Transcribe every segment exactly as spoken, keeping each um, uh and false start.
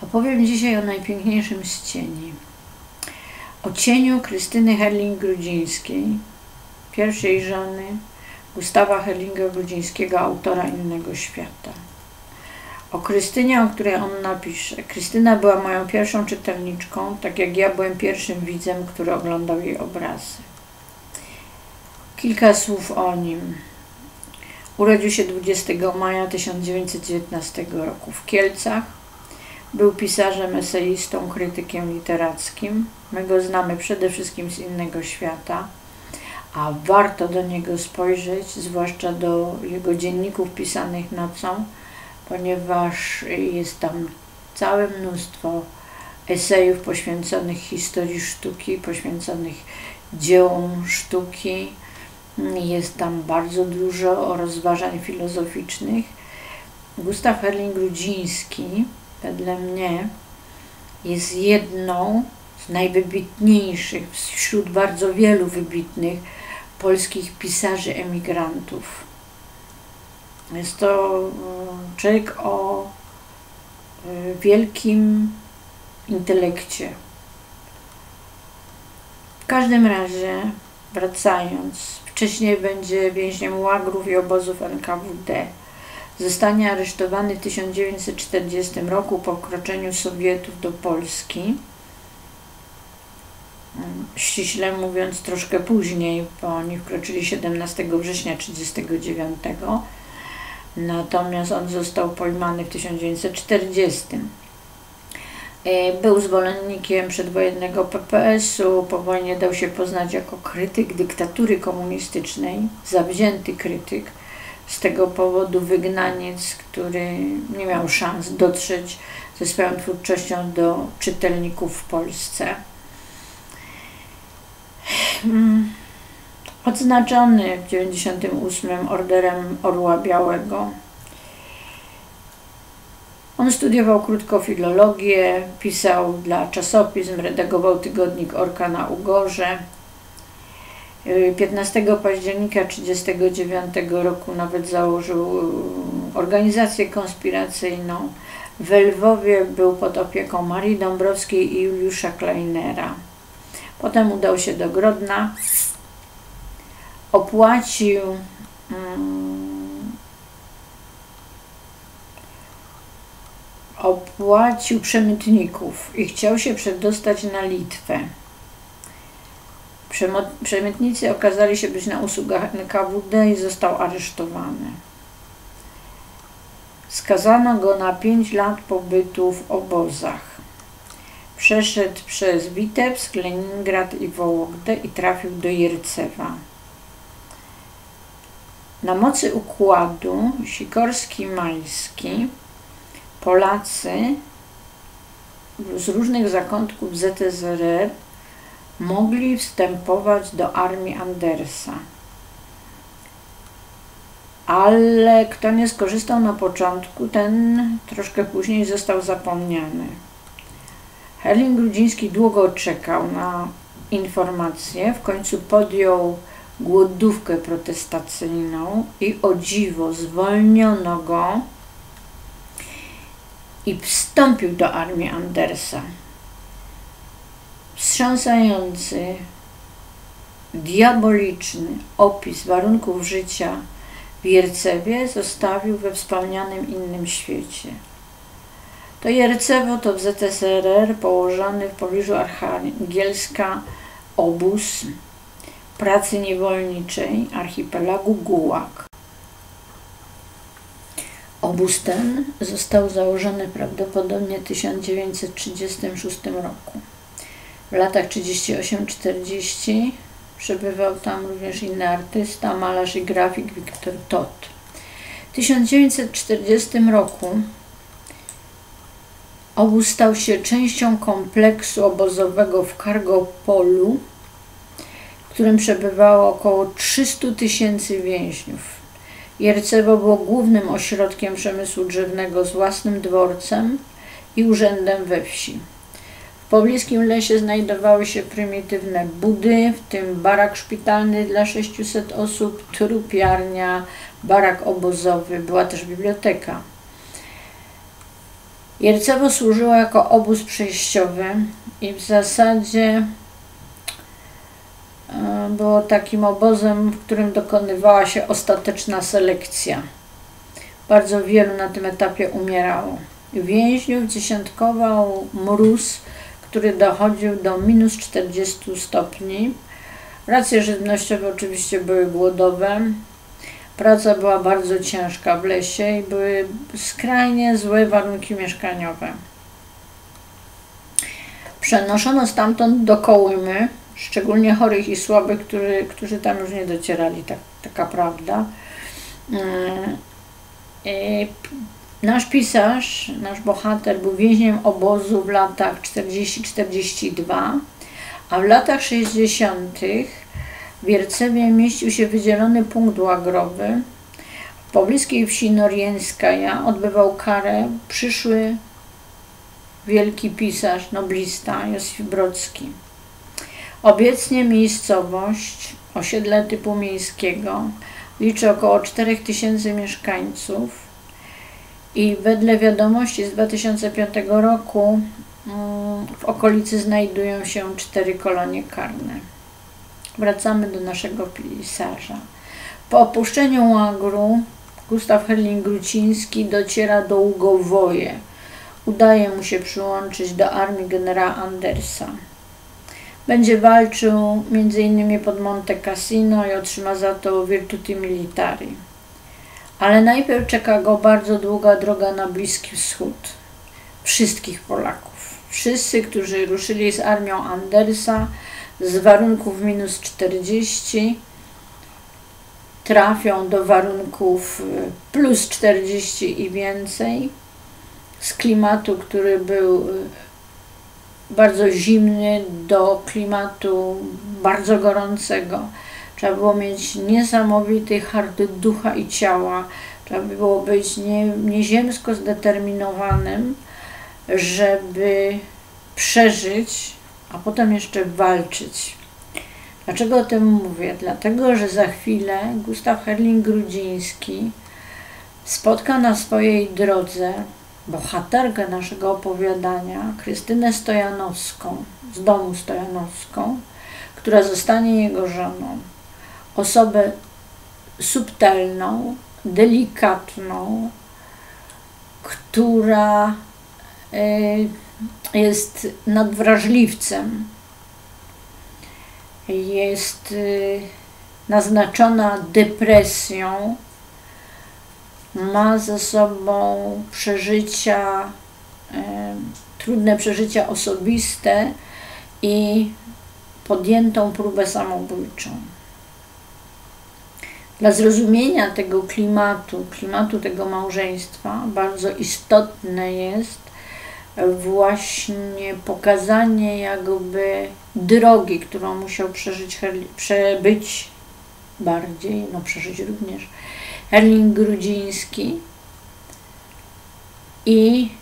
Opowiem dzisiaj o najpiękniejszym z cieni. O cieniu Krystyny Herling-Grudzińskiej, pierwszej żony Gustawa Herlinga-Grudzińskiego, autora Innego Świata. O Krystynie, o której on napisze. Krystyna była moją pierwszą czytelniczką, tak jak ja byłem pierwszym widzem, który oglądał jej obrazy. Kilka słów o nim. Urodził się dwudziestego maja tysiąc dziewięćset dziewiętnastego roku w Kielcach. Był pisarzem, eseistą, krytykiem literackim. My go znamy przede wszystkim z Innego Świata, a warto do niego spojrzeć, zwłaszcza do jego dzienników pisanych nocą, ponieważ jest tam całe mnóstwo esejów poświęconych historii sztuki, poświęconych dziełom sztuki. Jest tam bardzo dużo rozważań filozoficznych. Gustaw Herling-Grudziński, wedle mnie, jest jedną z najwybitniejszych wśród bardzo wielu wybitnych polskich pisarzy emigrantów. Jest to człowiek o wielkim intelekcie. W każdym razie, wracając, wcześniej będzie więźniem łagrów i obozów N K W D. Zostanie aresztowany w tysiąc dziewięćset czterdziestym roku po wkroczeniu Sowietów do Polski. Ściśle mówiąc troszkę później, bo oni wkroczyli siedemnastego września tysiąc dziewięćset trzydziestego dziewiątego. Natomiast on został pojmany w tysiąc dziewięćset czterdziestym. Był zwolennikiem przedwojennego P P S u, po wojnie dał się poznać jako krytyk dyktatury komunistycznej, zawzięty krytyk, z tego powodu wygnaniec, który nie miał szans dotrzeć ze swoją twórczością do czytelników w Polsce. Odznaczony w tysiąc dziewięćset dziewięćdziesiątym ósmym Orderem Orła Białego. On studiował krótko filologię, pisał dla czasopism, redagował tygodnik Orka na Ugorze. piętnastego października tysiąc dziewięćset trzydziestego dziewiątego roku nawet założył organizację konspiracyjną. W Lwowie był pod opieką Marii Dąbrowskiej i Juliusza Kleinera. Potem udał się do Grodna, opłacił hmm, opłacił przemytników i chciał się przedostać na Litwę. Przemytnicy okazali się być na usługach N K W D i został aresztowany. Skazano go na pięć lat pobytu w obozach. Przeszedł przez Witebsk, Leningrad i Wołogdę i trafił do Jercewa. Na mocy układu Sikorski-Majski Polacy z różnych zakątków Z S R R mogli wstępować do armii Andersa. Ale kto nie skorzystał na początku, ten troszkę później został zapomniany. Herling-Grudziński długo czekał na informacje, w końcu podjął głodówkę protestacyjną i o dziwo zwolniono go i wstąpił do armii Andersa. Wstrząsający, diaboliczny opis warunków życia w Jercewie zostawił we wspomnianym Innym Świecie. To Jercewo to w Z S R R położony w pobliżu Archangielska obóz pracy niewolniczej archipelagu Gułag. Obóz ten został założony prawdopodobnie w tysiąc dziewięćset trzydziestym szóstym roku. W latach trzydziestym ósmym czterdziestym przebywał tam również inny artysta, malarz i grafik Wiktor Todt. W tysiąc dziewięćset czterdziestym roku obóz stał się częścią kompleksu obozowego w Kargopolu, w którym przebywało około trzystu tysięcy więźniów. Jercewo było głównym ośrodkiem przemysłu drzewnego z własnym dworcem i urzędem we wsi. W pobliskim lesie znajdowały się prymitywne budy, w tym barak szpitalny dla sześciuset osób, trupiarnia, barak obozowy, była też biblioteka. Jercewo służyło jako obóz przejściowy i w zasadzie było takim obozem, w którym dokonywała się ostateczna selekcja. Bardzo wielu na tym etapie umierało. Więźniów dziesiątkował mróz, który dochodził do minus czterdziestu stopni. Racje żywnościowe oczywiście były głodowe. Praca była bardzo ciężka w lesie i były skrajnie złe warunki mieszkaniowe. Przenoszono stamtąd do Kołymy, szczególnie chorych i słabych, który, którzy tam już nie docierali, tak, taka prawda. I nasz pisarz, nasz bohater był więźniem obozu w latach czterdziestym do czterdziestego drugiego, a w latach sześćdziesiątych w Wiercewie mieścił się wydzielony punkt łagrowy. W pobliskiej wsi Norieńskaja odbywał karę przyszły wielki pisarz, noblista Józef Brodski. Obecnie miejscowość, osiedle typu miejskiego, liczy około czterech tysięcy mieszkańców i wedle wiadomości z dwa tysiące piątego roku w okolicy znajdują się cztery kolonie karne. Wracamy do naszego pisarza. Po opuszczeniu łagru Gustaw Herling-Grudziński dociera do Ługowoje. Udaje mu się przyłączyć do armii generała Andersa. Będzie walczył między innymi pod Monte Cassino i otrzyma za to virtuti militari. Ale najpierw czeka go bardzo długa droga na Bliski Wschód. Wszystkich Polaków. Wszyscy, którzy ruszyli z armią Andersa z warunków minus czterdzieści, trafią do warunków plus czterdzieści i więcej, z klimatu, który był bardzo zimny, do klimatu bardzo gorącego. Trzeba było mieć niesamowity hart ducha i ciała. Trzeba było być nie, nieziemsko zdeterminowanym, żeby przeżyć, a potem jeszcze walczyć. Dlaczego o tym mówię? Dlatego, że za chwilę Gustaw Herling-Grudziński spotka na swojej drodze bohaterkę naszego opowiadania, Krystynę Stojanowską, z domu Stojanowską, która zostanie jego żoną. Osobę subtelną, delikatną, która jest nadwrażliwcem, jest naznaczona depresją, ma ze sobą przeżycia, e, trudne przeżycia osobiste i podjętą próbę samobójczą. Dla zrozumienia tego klimatu, klimatu tego małżeństwa bardzo istotne jest właśnie pokazanie jakby drogi, którą musiał przeżyć, przebyć bardziej, no przeżyć również Herling-Grudziński i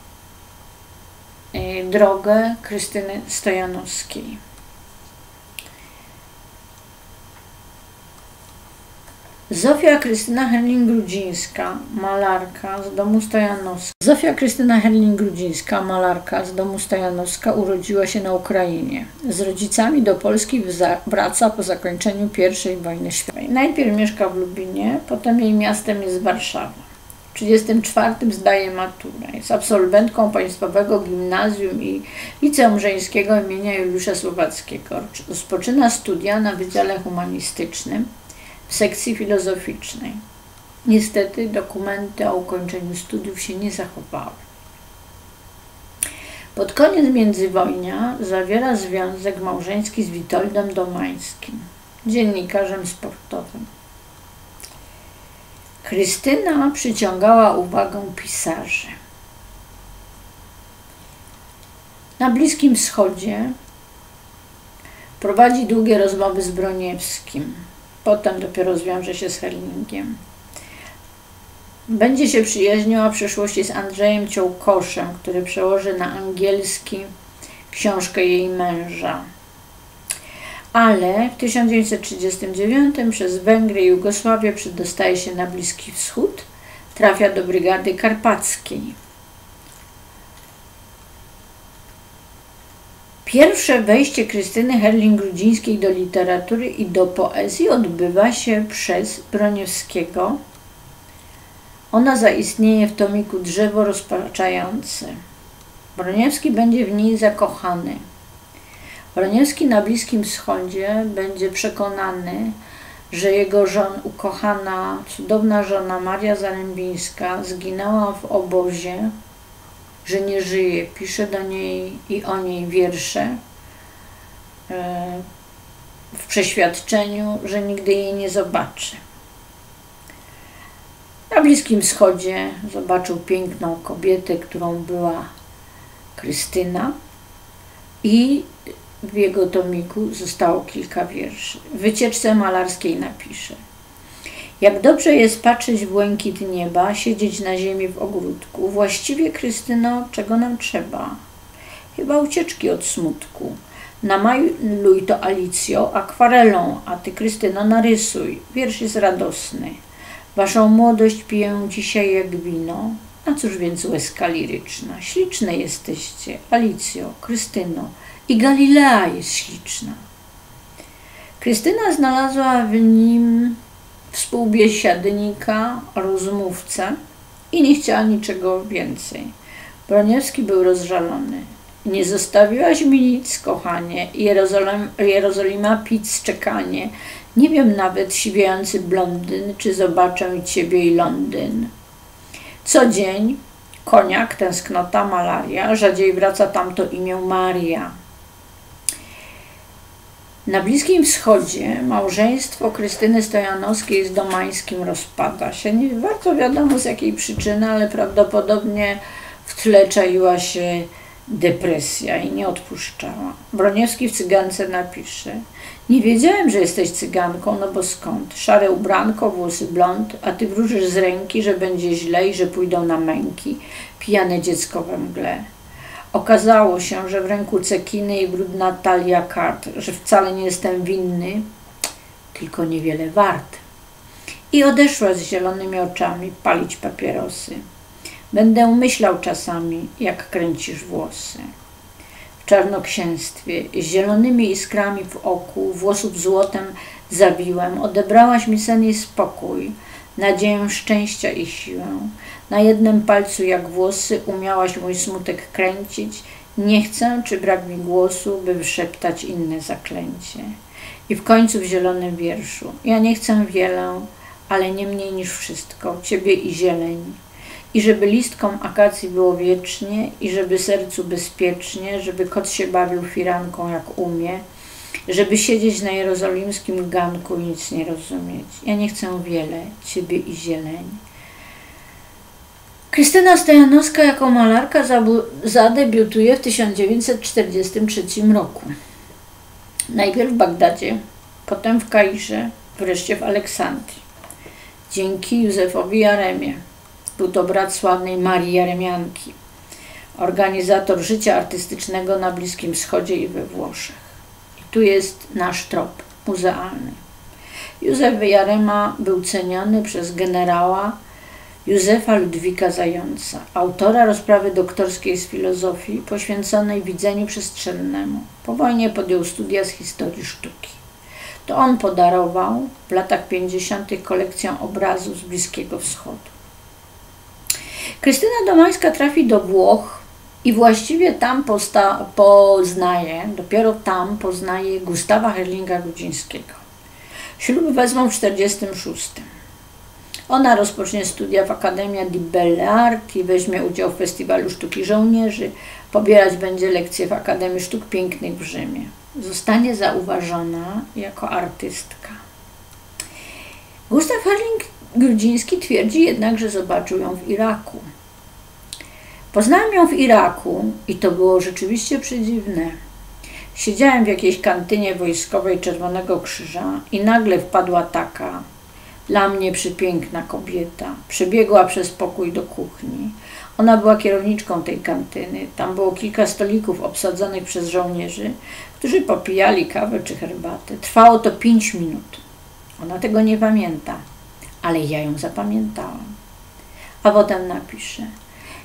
drogę Krystyny Stojanowskiej. Zofia Krystyna Herling-Grudzińska, malarka z domu Stojanowska. Zofia Krystyna Herling-Grudzińska, malarka z domu Stojanowska, urodziła się na Ukrainie. Z rodzicami do Polski wraca po zakończeniu pierwszej wojny światowej. Najpierw mieszka w Lubinie, potem jej miastem jest Warszawa. W tysiąc dziewięćset trzydziestym czwartym zdaje maturę. Jest absolwentką Państwowego Gimnazjum i Liceum Żeńskiego imienia Juliusza Słowackiego. Rozpoczyna studia na Wydziale Humanistycznym w sekcji filozoficznej. Niestety dokumenty o ukończeniu studiów się nie zachowały. Pod koniec międzywojnia zawiera związek małżeński z Witoldem Domańskim, dziennikarzem sportowym. Krystyna przyciągała uwagę pisarzy. Na Bliskim Wschodzie prowadzi długie rozmowy z Broniewskim. Potem dopiero zwiąże się z Herlingiem. Będzie się przyjaźniła w przyszłości z Andrzejem Ciołkoszem, który przełoży na angielski książkę jej męża. Ale w tysiąc dziewięćset trzydziestym dziewiątym przez Węgry i Jugosławię przedostaje się na Bliski Wschód, trafia do Brygady Karpackiej. Pierwsze wejście Krystyny Herling-Grudzińskiej do literatury i do poezji odbywa się przez Broniewskiego. Ona zaistnieje w tomiku Drzewo rozpaczające. Broniewski będzie w niej zakochany. Broniewski na Bliskim Wschodzie będzie przekonany, że jego żon, ukochana, cudowna żona Maria Zarębińska zginęła w obozie, że nie żyje. Pisze do niej i o niej wiersze w przeświadczeniu, że nigdy jej nie zobaczy. Na Bliskim Wschodzie zobaczył piękną kobietę, którą była Krystyna, i w jego tomiku zostało kilka wierszy. W wycieczce malarskiej napisze: jak dobrze jest patrzeć w błękit nieba, siedzieć na ziemi w ogródku. Właściwie, Krystyno, czego nam trzeba? Chyba ucieczki od smutku. Namaluj to, Alicjo, akwarelą, a ty, Krystyno, narysuj. Wiersz jest radosny. Waszą młodość piję dzisiaj jak wino. A cóż więc łezka liryczna? Śliczne jesteście, Alicjo, Krystyno, i Galilea jest śliczna. Krystyna znalazła w nim współbiesiadnika, rozmówcę i nie chciała niczego więcej. Broniewski był rozżalony. Nie zostawiłaś mi nic, kochanie, Jerozolim, Jerozolima pic czekanie. Nie wiem nawet, siwiejący blondyn, czy zobaczę i ciebie i Londyn. Co dzień koniak, tęsknota, malaria, rzadziej wraca tamto imię Maria. Na Bliskim Wschodzie małżeństwo Krystyny Stojanowskiej z Domańskim rozpada się. Nie bardzo wiadomo z jakiej przyczyny, ale prawdopodobnie w tle czaiła się depresja i nie odpuszczała. Broniewski w Cygance napisze: nie wiedziałem, że jesteś cyganką, no bo skąd? Szare ubranko, włosy blond, a ty wróżysz z ręki, że będzie źle i że pójdą na męki. Pijane dziecko we mgle. Okazało się, że w ręku cekiny i brudna talia kart, że wcale nie jestem winny, tylko niewiele wart. I odeszła z zielonymi oczami palić papierosy. Będę myślał czasami, jak kręcisz włosy. W czarnoksięstwie, z zielonymi iskrami w oku, włosów złotem zawiłem, odebrałaś mi sen i spokój, nadzieję szczęścia i siłę. Na jednym palcu jak włosy umiałaś mój smutek kręcić. Nie chcę, czy brak mi głosu, by wyszeptać inne zaklęcie. I w końcu w zielonym wierszu: ja nie chcę wiele, ale nie mniej niż wszystko, ciebie i zieleń. I żeby listkom akacji było wiecznie, i żeby sercu bezpiecznie, żeby kot się bawił firanką jak umie, żeby siedzieć na jerozolimskim ganku i nic nie rozumieć. Ja nie chcę wiele, ciebie i zieleń. Krystyna Stojanowska jako malarka zadebiutuje w tysiąc dziewięćset czterdziestym trzecim roku. Najpierw w Bagdadzie, potem w Kairze, wreszcie w Aleksandrii. Dzięki Józefowi Jaremie. Był to brat sławnej Marii Jaremianki, organizator życia artystycznego na Bliskim Wschodzie i we Włoszech. I tu jest nasz trop muzealny. Józef Jarema był ceniony przez generała Józefa Ludwika Zająca, autora rozprawy doktorskiej z filozofii poświęconej widzeniu przestrzennemu. Po wojnie podjął studia z historii sztuki. To on podarował w latach pięćdziesiątych kolekcję obrazów z Bliskiego Wschodu. Krystyna Domańska trafi do Włoch i właściwie tam poznaje, dopiero tam poznaje Gustawa Herlinga-Grudzińskiego. Ślub wezmą w tysiąc dziewięćset czterdziestym szóstym. Ona rozpocznie studia w Academia di Belle Arti, weźmie udział w Festiwalu Sztuki Żołnierzy, pobierać będzie lekcje w Akademii Sztuk Pięknych w Rzymie. Zostanie zauważona jako artystka. Gustaw Herling-Grudziński twierdzi jednak, że zobaczył ją w Iraku. Poznałem ją w Iraku i to było rzeczywiście przedziwne. Siedziałem w jakiejś kantynie wojskowej Czerwonego Krzyża i nagle wpadła taka, dla mnie przepiękna kobieta. Przebiegła przez pokój do kuchni. Ona była kierowniczką tej kantyny. Tam było kilka stolików obsadzonych przez żołnierzy, którzy popijali kawę czy herbatę. Trwało to pięć minut. Ona tego nie pamięta, ale ja ją zapamiętałam. A potem napisze: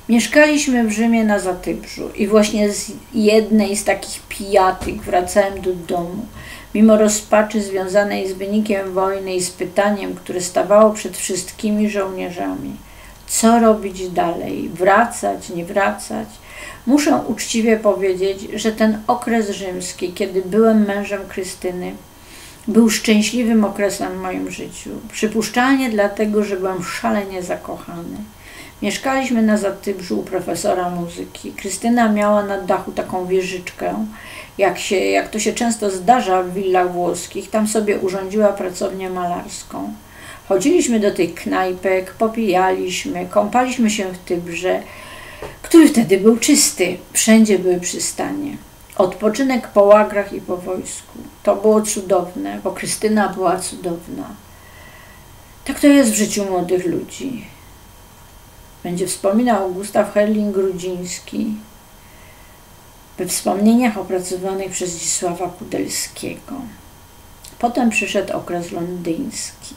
Mieszkaliśmy w Rzymie na Zatybrzu i właśnie z jednej z takich pijatyk wracałem do domu. Mimo rozpaczy związanej z wynikiem wojny i z pytaniem, które stawało przed wszystkimi żołnierzami. Co robić dalej? Wracać, nie wracać? Muszę uczciwie powiedzieć, że ten okres rzymski, kiedy byłem mężem Krystyny, był szczęśliwym okresem w moim życiu. Przypuszczalnie dlatego, że byłem szalenie zakochany. Mieszkaliśmy na Zatybrzu u profesora muzyki. Krystyna miała na dachu taką wieżyczkę, jak, się, jak to się często zdarza w willach włoskich. Tam sobie urządziła pracownię malarską. Chodziliśmy do tych knajpek, popijaliśmy, kąpaliśmy się w Tybrze, który wtedy był czysty. Wszędzie były przystanie. Odpoczynek po łagrach i po wojsku. To było cudowne, bo Krystyna była cudowna. Tak to jest w życiu młodych ludzi. Będzie wspominał Gustaw Herling-Grudziński we wspomnieniach opracowanych przez Zdzisława Kudelskiego. Potem przyszedł okres londyński.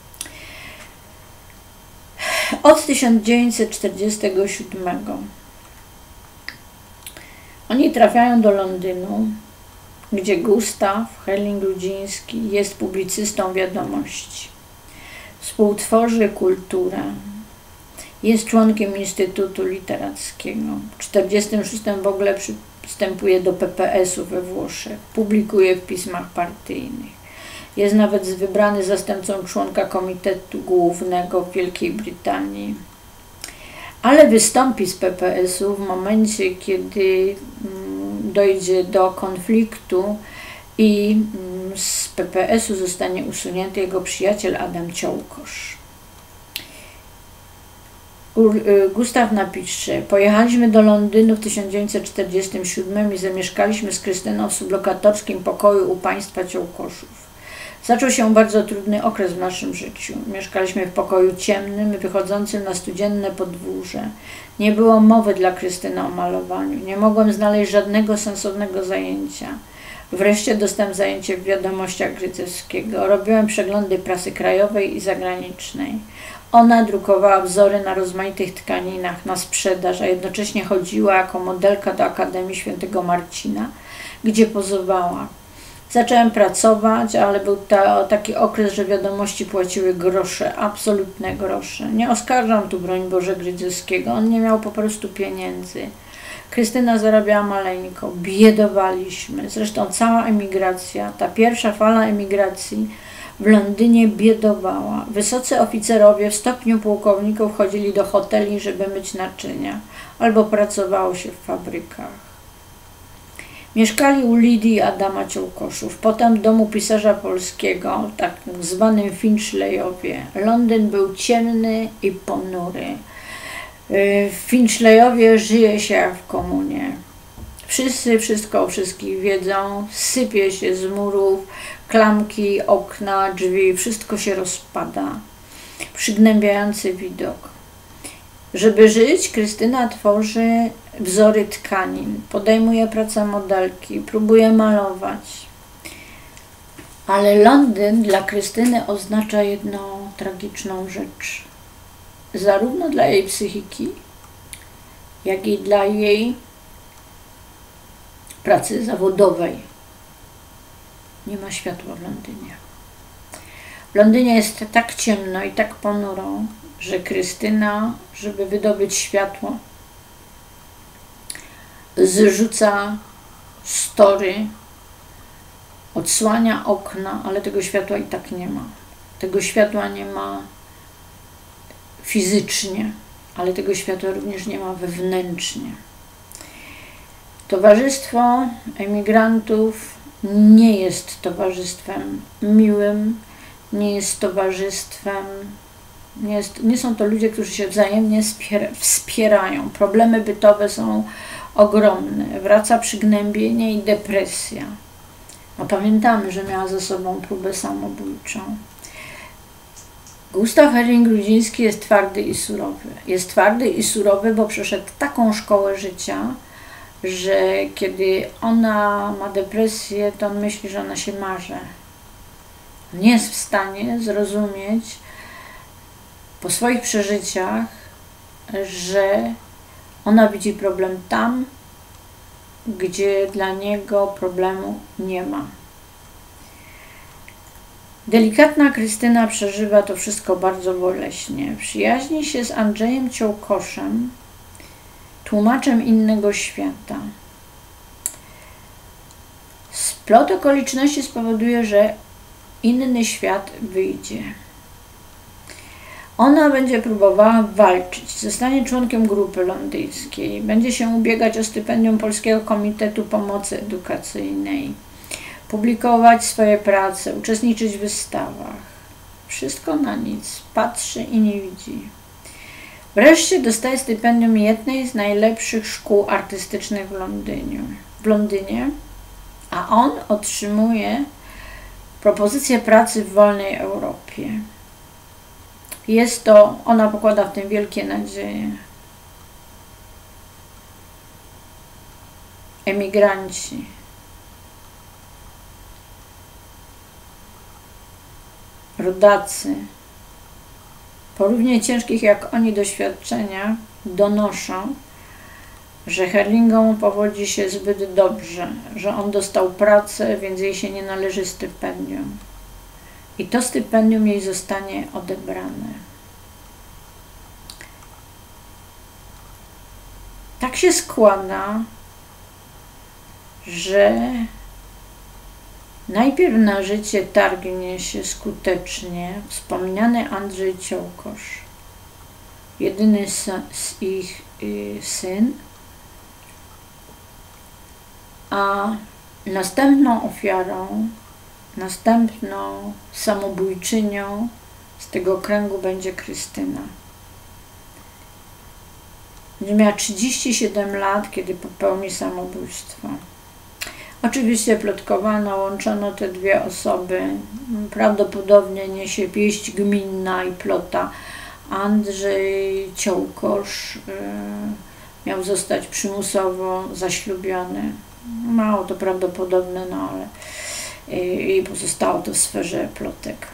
Od tysiąc dziewięćset czterdziestego siódmego oni trafiają do Londynu, gdzie Gustaw Herling-Grudziński jest publicystą wiadomości. Współtworzy kulturę. Jest członkiem Instytutu Literackiego. W tysiąc dziewięćset czterdziestym szóstym w ogóle przystępuje do P P S-u we Włoszech. Publikuje w pismach partyjnych. Jest nawet wybrany zastępcą członka Komitetu Głównego w Wielkiej Brytanii. Ale wystąpi z P P S-u w momencie, kiedy dojdzie do konfliktu i z P P S-u zostanie usunięty jego przyjaciel Adam Ciołkosz. Gustaw napisze: pojechaliśmy do Londynu w tysiąc dziewięćset czterdziestym siódmym i zamieszkaliśmy z Krystyną w sublokatorskim pokoju u państwa Ciołkoszów. Zaczął się bardzo trudny okres w naszym życiu. Mieszkaliśmy w pokoju ciemnym, wychodzącym na studzienne podwórze. Nie było mowy dla Krystyny o malowaniu. Nie mogłem znaleźć żadnego sensownego zajęcia. Wreszcie dostałem zajęcie w wiadomościach Grycewskiego. Robiłem przeglądy prasy krajowej i zagranicznej. Ona drukowała wzory na rozmaitych tkaninach na sprzedaż, a jednocześnie chodziła jako modelka do Akademii Świętego Marcina, gdzie pozowała. Zacząłem pracować, ale był to taki okres, że wiadomości płaciły grosze, absolutne grosze. Nie oskarżam tu, broń Boże, Grydzewskiego, on nie miał po prostu pieniędzy. Krystyna zarabiała maleńko, biedowaliśmy. Zresztą cała emigracja, ta pierwsza fala emigracji w Londynie biedowała. Wysocy oficerowie w stopniu pułkowników chodzili do hoteli, żeby myć naczynia, albo pracowało się w fabrykach. Mieszkali u Lidii i Adama Ciołkoszów, potem w domu pisarza polskiego, tak zwanym Finchleyowie. Londyn był ciemny i ponury. W Finchleyowie żyje się jak w komunie. Wszyscy wszystko o wszystkich wiedzą, sypie się z murów, klamki, okna, drzwi, wszystko się rozpada. Przygnębiający widok. Żeby żyć, Krystyna tworzy wzory tkanin, podejmuje pracę modelki, próbuje malować. Ale Londyn dla Krystyny oznacza jedną tragiczną rzecz. Zarówno dla jej psychiki, jak i dla jej pracy zawodowej. Nie ma światła w Londynie. W Londynie jest tak ciemno i tak ponuro, że Krystyna, żeby wydobyć światło, zrzuca story, odsłania okna, ale tego światła i tak nie ma. Tego światła nie ma fizycznie, ale tego światła również nie ma wewnętrznie. Towarzystwo emigrantów nie jest towarzystwem miłym, nie jest towarzystwem, nie, jest, nie są to ludzie, którzy się wzajemnie wspierają. Problemy bytowe są ogromne. Wraca przygnębienie i depresja. A pamiętamy, że miała ze sobą próbę samobójczą. Gustaw Herling-Grudziński jest twardy i surowy. Jest twardy i surowy, bo przeszedł taką szkołę życia, że kiedy ona ma depresję, to on myśli, że ona się marze. Nie jest w stanie zrozumieć po swoich przeżyciach, że Ona widzi problem tam, gdzie dla niego problemu nie ma. Delikatna Krystyna przeżywa to wszystko bardzo boleśnie. Przyjaźni się z Andrzejem Ciołkoszem, tłumaczem innego świata. Splot okoliczności spowoduje, że inny świat wyjdzie. Ona będzie próbowała walczyć, zostanie członkiem grupy londyńskiej, będzie się ubiegać o stypendium Polskiego Komitetu Pomocy Edukacyjnej, publikować swoje prace, uczestniczyć w wystawach. Wszystko na nic, patrzy i nie widzi. Wreszcie dostaje stypendium jednej z najlepszych szkół artystycznych w Londynie, w Londynie, a on otrzymuje propozycję pracy w wolnej Europie. Jest to, ona pokłada w tym wielkie nadzieje. Emigranci. Rodacy. Po równie ciężkich jak oni doświadczeniach donoszą, że Herlingom powodzi się zbyt dobrze, że on dostał pracę, więc jej się nie należy stypendium. I to stypendium jej zostanie odebrane. Tak się składa, że najpierw na życie targnie się skutecznie wspomniany Andrzej Ciołkosz, jedyny z ich y, syn, a następną ofiarą, następną samobójczynią z tego kręgu będzie Krystyna. Będzie miała trzydzieści siedem lat, kiedy popełni samobójstwo. Oczywiście plotkowano, łączono te dwie osoby. Prawdopodobnie niesie pieść gminna i plota. Andrzej Ciołkosz y, miał zostać przymusowo zaślubiony. Mało to prawdopodobne, no ale i pozostało to w sferze plotek.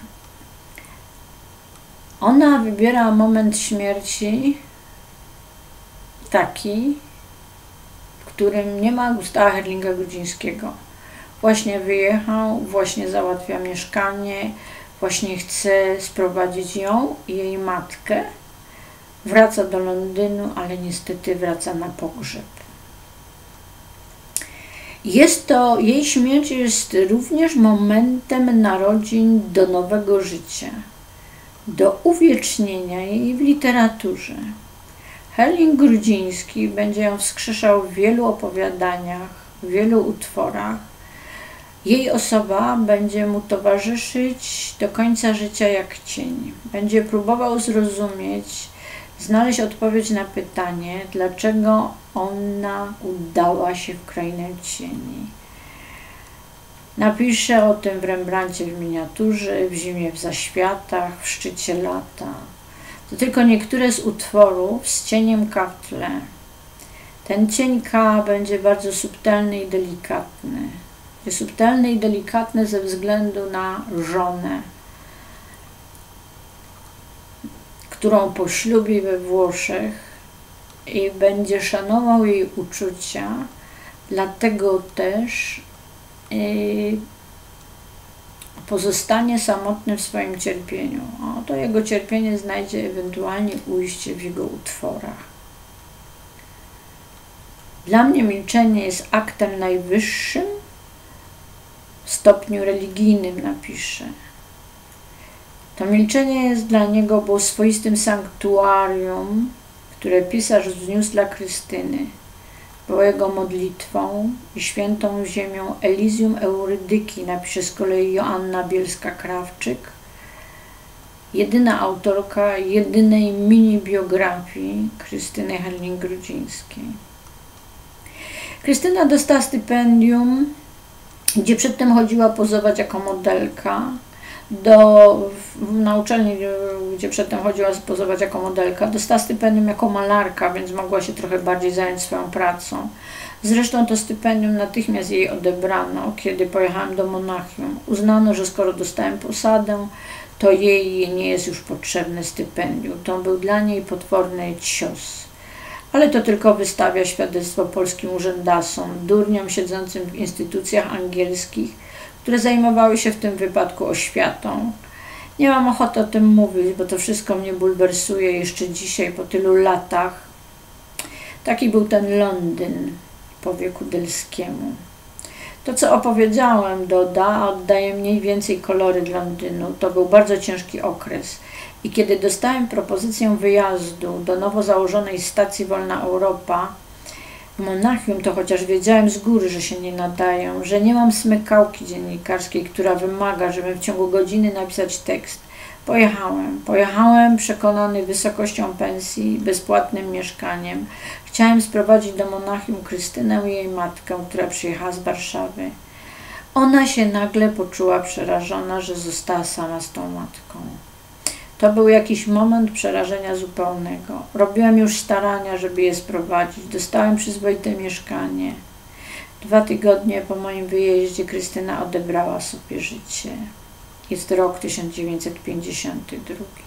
Ona wybiera moment śmierci taki, w którym nie ma Gustawa Herlinga-Grudzińskiego. Właśnie wyjechał, właśnie załatwia mieszkanie, właśnie chce sprowadzić ją i jej matkę. Wraca do Londynu, ale niestety wraca na pogrzeb. Jest to, jej śmierć jest również momentem narodzin do nowego życia, do uwiecznienia jej w literaturze. Herling-Grudziński będzie ją wskrzeszał w wielu opowiadaniach, w wielu utworach. Jej osoba będzie mu towarzyszyć do końca życia jak cień. Będzie próbował zrozumieć, znaleźć odpowiedź na pytanie, dlaczego ona udała się w krainę cieni. Napisze o tym w Rembrandcie w miniaturze, w Zimie w zaświatach, w Szczycie lata. To tylko niektóre z utworów z cieniem K w tle. Ten cień K będzie bardzo subtelny i delikatny. Będzie subtelny i delikatny ze względu na żonę, którą poślubi we Włoszech i będzie szanował jej uczucia, dlatego też yy, pozostanie samotny w swoim cierpieniu. O, to jego cierpienie znajdzie ewentualnie ujście w jego utworach. Dla mnie milczenie jest aktem najwyższym w stopniu religijnym, napisze. To milczenie jest dla niego było swoistym sanktuarium, które pisarz wzniósł dla Krystyny. Było jego modlitwą i świętą ziemią Elysium Eurydyki, napisze z kolei Joanna Bielska-Krawczyk, jedyna autorka jedynej mini-biografii Krystyny Herling-Grudzińskiej. Krystyna dostała stypendium, gdzie przedtem chodziła pozować jako modelka, do, na uczelni, gdzie przedtem chodziła pozować jako modelka, dostała stypendium jako malarka, więc mogła się trochę bardziej zająć swoją pracą. Zresztą to stypendium natychmiast jej odebrano, kiedy pojechałem do Monachium. Uznano, że skoro dostałem posadę, to jej nie jest już potrzebne stypendium. To był dla niej potworny cios. Ale to tylko wystawia świadectwo polskim urzędasom, durniom siedzącym w instytucjach angielskich, które zajmowały się w tym wypadku oświatą. Nie mam ochoty o tym mówić, bo to wszystko mnie bulwersuje jeszcze dzisiaj, po tylu latach. Taki był ten Londyn po wieku Delskiemu. To, co opowiedziałem, doda, oddaje mniej więcej kolory Londynu. To był bardzo ciężki okres. I kiedy dostałem propozycję wyjazdu do nowo założonej stacji Wolna Europa w Monachium, to chociaż wiedziałem z góry, że się nie nadają, że nie mam smykałki dziennikarskiej, która wymaga, żebym w ciągu godziny napisać tekst. Pojechałem. Pojechałem przekonany wysokością pensji, bezpłatnym mieszkaniem. Chciałem sprowadzić do Monachium Krystynę i jej matkę, która przyjechała z Warszawy. Ona się nagle poczuła przerażona, że została sama z tą matką. To był jakiś moment przerażenia zupełnego. Robiłem już starania, żeby je sprowadzić. Dostałem przyzwoite mieszkanie. Dwa tygodnie po moim wyjeździe Krystyna odebrała sobie życie. Jest rok tysiąc dziewięćset pięćdziesiąty drugi.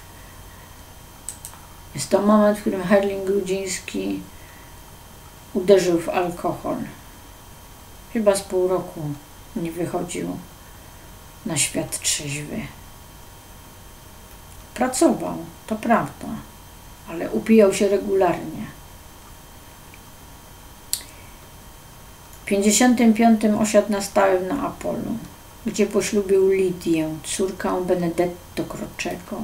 Jest to moment, w którym Herling-Grudziński uderzył w alkohol. Chyba z pół roku nie wychodził na świat trzeźwy. Pracował, to prawda, ale upijał się regularnie. W pięćdziesiątym piątym osiadł na stałe w Neapolu, gdzie poślubił Lidię, córkę Benedetto Croczego.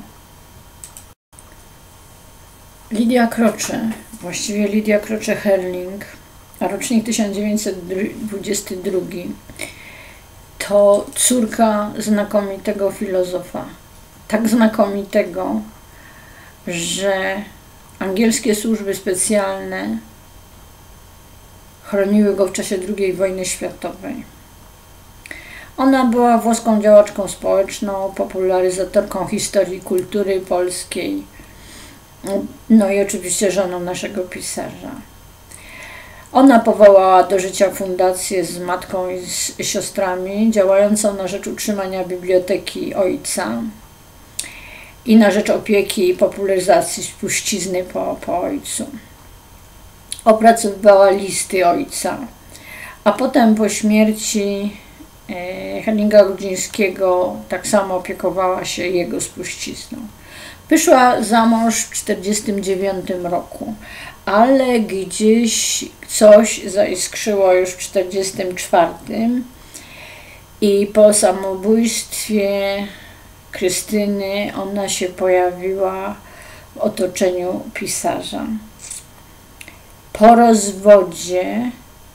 Lidia Croce, właściwie Lidia Croce Herling, a rocznik tysiąc dziewięćset dwudziesty drugi, to córka znakomitego filozofa. Tak znakomitego, że angielskie służby specjalne chroniły go w czasie drugiej wojny światowej. Ona była włoską działaczką społeczną, popularyzatorką historii i kultury polskiej, no i oczywiście żoną naszego pisarza. Ona powołała do życia fundację z matką i z siostrami, działającą na rzecz utrzymania biblioteki ojca i na rzecz opieki i popularyzacji spuścizny po, po ojcu. Opracowywała listy ojca, a potem po śmierci e, Herlinga-Grudzińskiego tak samo opiekowała się jego spuścizną. Wyszła za mąż w tysiąc dziewięćset czterdziestym dziewiątym roku, ale gdzieś coś zaiskrzyło już w tysiąc dziewięćset czterdziestym czwartym i po samobójstwie Krystyny ona się pojawiła w otoczeniu pisarza. Po rozwodzie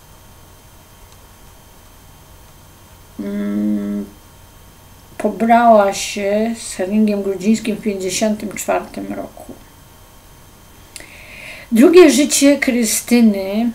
mm, pobrała się z Herlingiem Grudzińskim w tysiąc dziewięćset pięćdziesiątym czwartym roku. Drugie życie Krystyny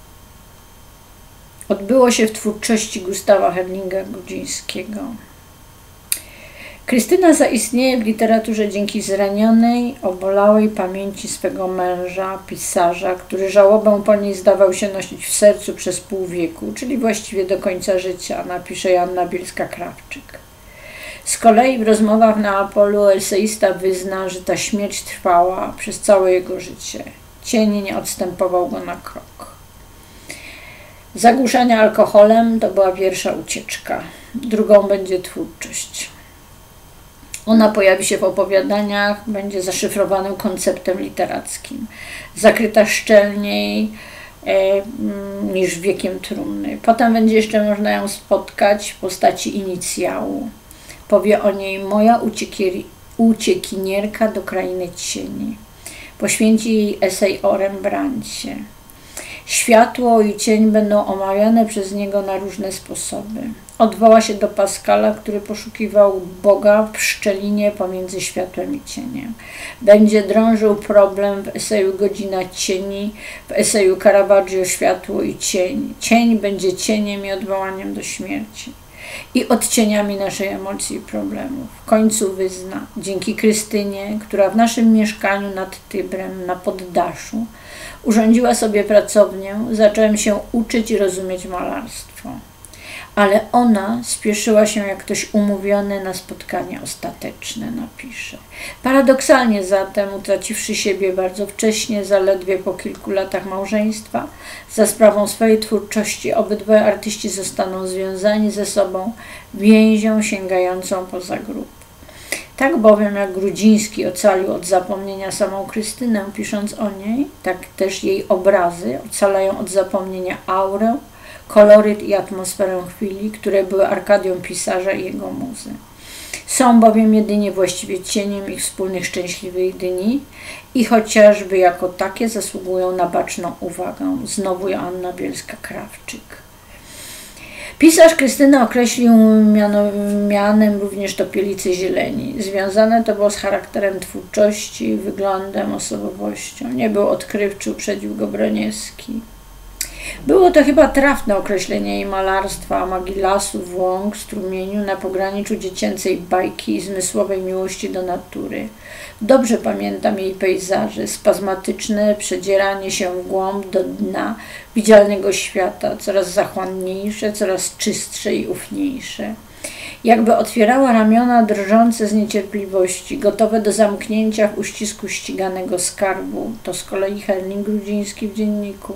odbyło się w twórczości Gustawa Herlinga Grudzińskiego. Krystyna zaistnieje w literaturze dzięki zranionej, obolałej pamięci swego męża, pisarza, który żałobę po niej zdawał się nosić w sercu przez pół wieku, czyli właściwie do końca życia, napisze Joanna Bielska-Krawczyk. Z kolei w rozmowach na Neapolu eseista wyzna, że ta śmierć trwała przez całe jego życie. Cień nie odstępował go na krok. Zagłuszanie alkoholem to była pierwsza ucieczka. Drugą będzie twórczość. Ona pojawi się w opowiadaniach, będzie zaszyfrowanym konceptem literackim, zakryta szczelniej e, niż wiekiem trumny. Potem będzie jeszcze można ją spotkać w postaci inicjału. Powie o niej moja uciekier, uciekinierka do krainy cieni. Poświęci jej esej o Rembrandcie. Światło i cień będą omawiane przez niego na różne sposoby. Odwoła się do Pascala, który poszukiwał Boga w szczelinie pomiędzy światłem i cieniem. Będzie drążył problem w eseju Godzina cieni, w eseju Caravaggio Światło i cień. Cień będzie cieniem i odwołaniem do śmierci i odcieniami naszej emocji i problemów. W końcu wyzna, dzięki Krystynie, która w naszym mieszkaniu nad Tybrem na poddaszu urządziła sobie pracownię, zacząłem się uczyć i rozumieć malarstwo. ale ona spieszyła się jak ktoś umówiony na spotkanie ostateczne, napisze. Paradoksalnie zatem, utraciwszy siebie bardzo wcześnie, zaledwie po kilku latach małżeństwa, za sprawą swojej twórczości obydwoje artyści zostaną związani ze sobą więzią sięgającą poza grób. Tak bowiem jak Grudziński ocalił od zapomnienia samą Krystynę, pisząc o niej, tak też jej obrazy ocalają od zapomnienia aurę, koloryt i atmosferę chwili, które były Arkadią pisarza i jego muzy. Są bowiem jedynie właściwie cieniem ich wspólnych szczęśliwych dni i chociażby jako takie zasługują na baczną uwagę. Znowu Joanna Bielska-Krawczyk. Pisarz Krystynę określił mianem również topielicy zieleni. Związane to było z charakterem twórczości, wyglądem, osobowością. Nie był odkrywczy, uprzedził go Broniewski. Było to chyba trafne określenie jej malarstwa, magii lasów, łąk, strumieniu na pograniczu dziecięcej bajki i zmysłowej miłości do natury. Dobrze pamiętam jej pejzaże, spazmatyczne przedzieranie się w głąb do dna widzialnego świata, coraz zachłanniejsze, coraz czystsze i ufniejsze. Jakby otwierała ramiona drżące z niecierpliwości, gotowe do zamknięcia w uścisku ściganego skarbu. To z kolei Herling Grudziński w dzienniku.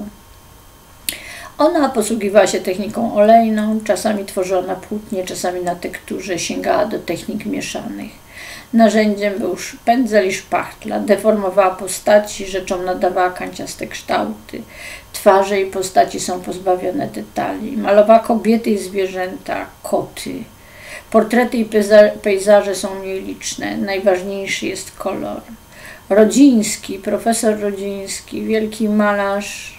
Ona posługiwała się techniką olejną, czasami tworzyła na płótnie, czasami na tekturze, sięgała do technik mieszanych. Narzędziem był pędzel i szpachtla, deformowała postaci, rzeczom nadawała kanciaste kształty. Twarze i postaci są pozbawione detali. Malowała kobiety i zwierzęta, koty. Portrety i pejzaże są mniej liczne, najważniejszy jest kolor. Rodziński, profesor Rodziński, wielki malarz,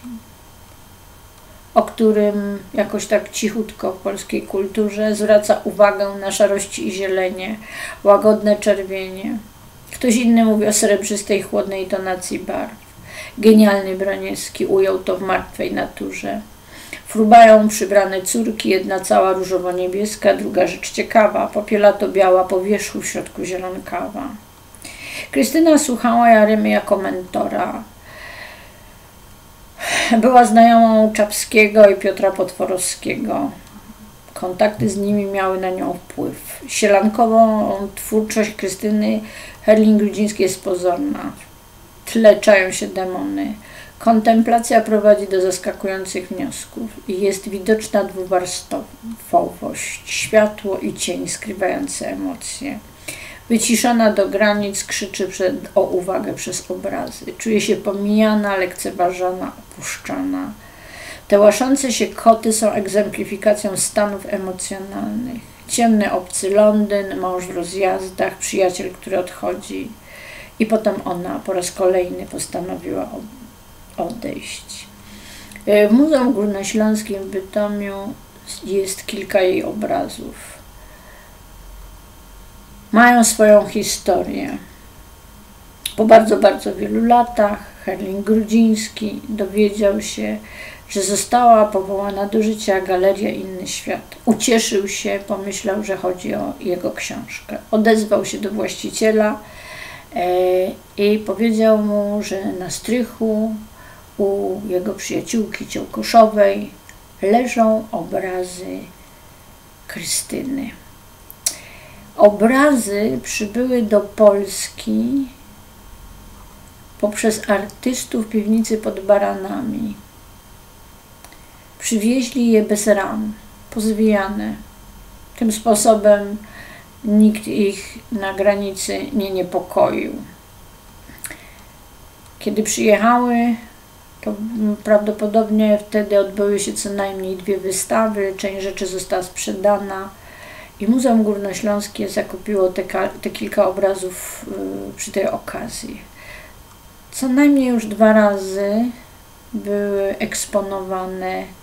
o którym jakoś tak cichutko w polskiej kulturze zwraca uwagę na szarości i zielenie, łagodne czerwienie. Ktoś inny mówi o srebrzystej, chłodnej tonacji barw. Genialny Broniewski ujął to w Martwej naturze. Frubają przybrane córki, jedna cała różowo-niebieska, druga rzecz ciekawa, popielato-biała, po wierzchu w środku zielonkawa. Krystyna słuchała Jaremy jako mentora. Była znajomą Czapskiego i Piotra Potworowskiego. Kontakty z nimi miały na nią wpływ. Sielankową twórczość Krystyny Herling-Grudzińskiej jest pozorna. W tle czają się demony. Kontemplacja prowadzi do zaskakujących wniosków i jest widoczna dwuwarstwowość, światło i cień skrywające emocje. Wyciszona do granic, krzyczy przed, o uwagę przez obrazy. Czuje się pomijana, lekceważona, opuszczana. Te łaszące się koty są egzemplifikacją stanów emocjonalnych. Ciemny obcy Londyn, mąż w rozjazdach, przyjaciel, który odchodzi. I potem ona po raz kolejny postanowiła odejść. W Muzeum Górnośląskim w Bytomiu jest kilka jej obrazów. Mają swoją historię. Po bardzo, bardzo wielu latach Herling-Grudziński dowiedział się, że została powołana do życia Galeria Inny Świat. Ucieszył się, pomyślał, że chodzi o jego książkę. Odezwał się do właściciela e, i powiedział mu, że na strychu u jego przyjaciółki Ciołkoszowej leżą obrazy Krystyny. Obrazy przybyły do Polski poprzez artystów piwnicy pod Baranami. Przywieźli je bez ram, pozwijane. Tym sposobem nikt ich na granicy nie niepokoił. Kiedy przyjechały, to prawdopodobnie wtedy odbyły się co najmniej dwie wystawy, część rzeczy została sprzedana i Muzeum Górnośląskie zakupiło te, te kilka obrazów y, przy tej okazji. Co najmniej już dwa razy były eksponowane y,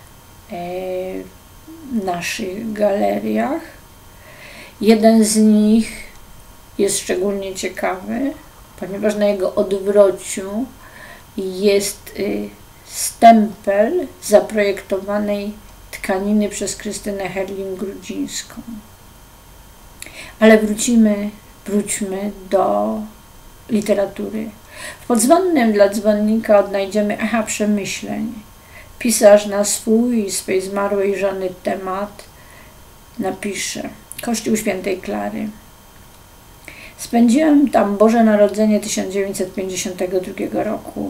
w naszych galeriach. Jeden z nich jest szczególnie ciekawy, ponieważ na jego odwrociu jest y, stempel zaprojektowanej tkaniny przez Krystynę Herling-Grudzińską. Ale wrócimy, wróćmy do literatury. W Podzwonnym dla dzwonnika odnajdziemy echa przemyśleń. Pisarz na swój i swej zmarłej żony temat napisze: Kościół Świętej Klary. Spędziłem tam Boże Narodzenie tysiąc dziewięćset pięćdziesiątego drugiego roku.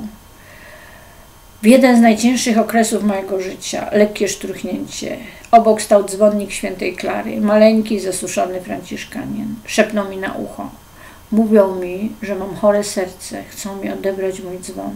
W jeden z najcięższych okresów mojego życia, lekkie szturchnięcie. Obok stał dzwonnik Świętej Klary, maleńki, zasuszony franciszkanin. Szepnął mi na ucho. Mówią mi, że mam chore serce, chcą mi odebrać mój dzwon.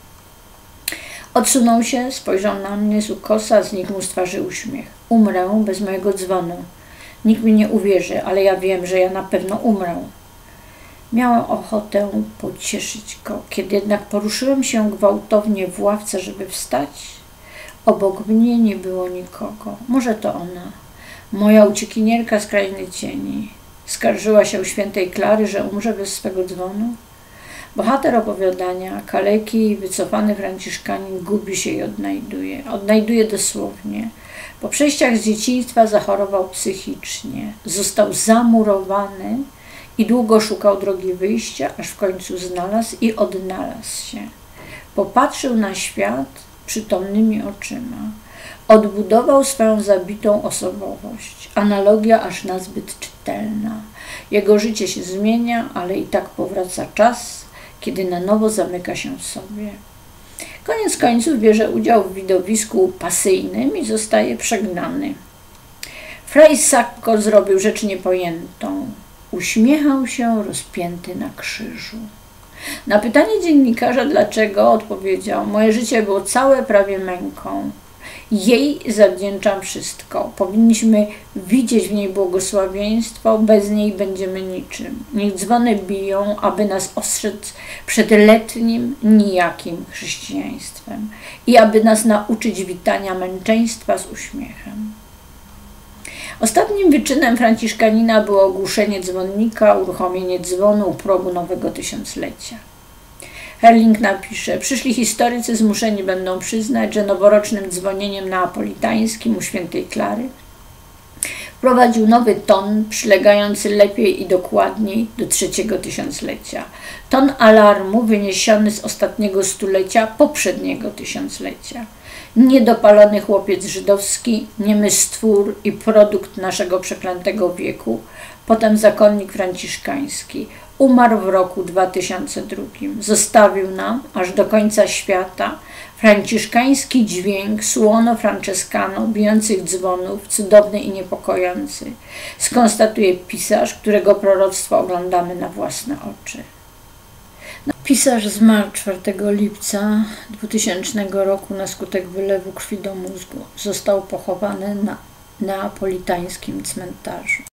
Odsunął się, spojrzał na mnie z ukosa, zniknął z twarzy uśmiech. Umrę bez mojego dzwonu. Nikt mi nie uwierzy, ale ja wiem, że ja na pewno umrę. Miałem ochotę pocieszyć go, kiedy jednak poruszyłem się gwałtownie w ławce, żeby wstać. Obok mnie nie było nikogo. Może to ona, moja uciekinierka z krainy cieni. Skarżyła się u Świętej Klary, że umrze bez swego dzwonu. Bohater opowiadania, kaleki i wycofany franciszkanin gubi się i odnajduje. Odnajduje dosłownie. Po przejściach z dzieciństwa zachorował psychicznie. Został zamurowany i długo szukał drogi wyjścia, aż w końcu znalazł i odnalazł się. Popatrzył na świat przytomnymi oczyma. Odbudował swoją zabitą osobowość. Analogia aż nazbyt czytelna. Jego życie się zmienia, ale i tak powraca czas, kiedy na nowo zamyka się w sobie. Koniec końców bierze udział w widowisku pasyjnym i zostaje przegnany. Fray Sacco zrobił rzecz niepojętą. Uśmiechał się rozpięty na krzyżu. Na pytanie dziennikarza dlaczego odpowiedział: moje życie było całe prawie męką. Jej zawdzięczam wszystko. Powinniśmy widzieć w niej błogosławieństwo, bez niej będziemy niczym. Niech dzwony biją, aby nas ostrzec przed letnim, nijakim chrześcijaństwem i aby nas nauczyć witania męczeństwa z uśmiechem. Ostatnim wyczynem franciszkanina było ogłuszenie dzwonnika, uruchomienie dzwonu u progu nowego tysiąclecia. Herling napisze: przyszli historycy zmuszeni będą przyznać, że noworocznym dzwonieniem neapolitańskim u Świętej Klary wprowadził nowy ton przylegający lepiej i dokładniej do trzeciego tysiąclecia. Ton alarmu wyniesiony z ostatniego stulecia poprzedniego tysiąclecia. Niedopalony chłopiec żydowski, niemy stwór i produkt naszego przeklętego wieku, potem zakonnik franciszkański. Umarł w roku dwa tysiące drugim. Zostawił nam, aż do końca świata, franciszkański dźwięk suono francescano, bijących dzwonów, cudowny i niepokojący. Skonstatuje pisarz, którego proroctwo oglądamy na własne oczy. Pisarz zmarł czwartego lipca dwutysięcznego roku na skutek wylewu krwi do mózgu. Został pochowany na neapolitańskim cmentarzu.